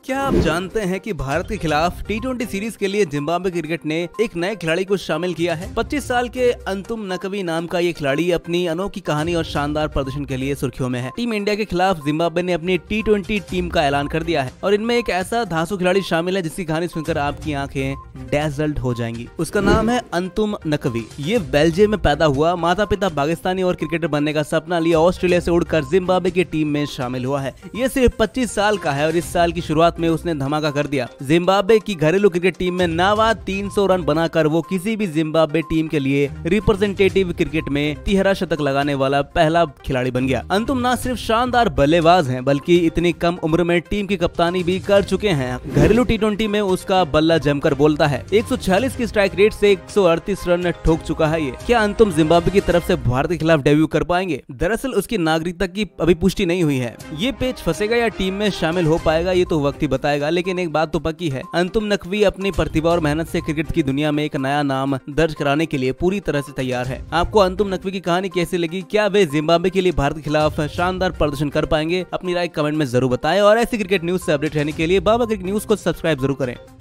क्या आप जानते हैं कि भारत के खिलाफ टी20 सीरीज के लिए जिम्बाब्वे क्रिकेट ने एक नए खिलाड़ी को शामिल किया है। 25 साल के अंतुम नकवी नाम का ये खिलाड़ी अपनी अनोखी कहानी और शानदार प्रदर्शन के लिए सुर्खियों में है। टीम इंडिया के खिलाफ जिम्बाब्वे ने अपनी टी20 टीम का ऐलान कर दिया है और इनमें एक ऐसा धांसू खिलाड़ी शामिल है जिसकी कहानी सुनकर आपकी आंखें डेज़ल्ट हो जाएंगी। उसका नाम है अंतुम नकवी। ये बेल्जियम में पैदा हुआ, माता पिता पाकिस्तानी और क्रिकेटर बनने का सपना लिया ऑस्ट्रेलिया से उड़कर जिम्बाब्वे की टीम में शामिल हुआ है। ये सिर्फ 25 साल का है और इस साल की शुरुआत में उसने धमाका कर दिया। जिम्बाब्वे की घरेलू क्रिकेट टीम में नाबाद 300 रन बनाकर वो किसी भी जिम्बाब्वे टीम के लिए रिप्रेजेंटेटिव क्रिकेट में तिहरा शतक लगाने वाला पहला खिलाड़ी बन गया। अंतुम न सिर्फ शानदार बल्लेबाज हैं बल्कि इतनी कम उम्र में टीम की कप्तानी भी कर चुके हैं। घरेलू टी20 में उसका बल्ला जमकर बोलता है। 146 की स्ट्राइक रेट से 138 रन ठोक चुका है ये। क्या अंतुम जिम्बाब्वे की तरफ से भारत के खिलाफ डेब्यू कर पाएंगे? दरअसल उसकी नागरिकता की अभी पुष्टि नहीं हुई है। ये पेच फंसेगा या टीम में शामिल हो पाएगा ये तो वक्त ही बताएगा, लेकिन एक बात तो पक्की है, अंतुम नकवी अपनी प्रतिभा और मेहनत से क्रिकेट की दुनिया में एक नया नाम दर्ज कराने के लिए पूरी तरह से तैयार है। आपको अंतुम नकवी की कहानी कैसी लगी? क्या वे जिम्बाब्वे के लिए भारत के खिलाफ शानदार प्रदर्शन कर पाएंगे? अपनी राय कमेंट में जरूर बताएं और ऐसी क्रिकेट न्यूज से अपडेट रहने के लिए बाबा क्रिकेट न्यूज को सब्सक्राइब जरूर करें।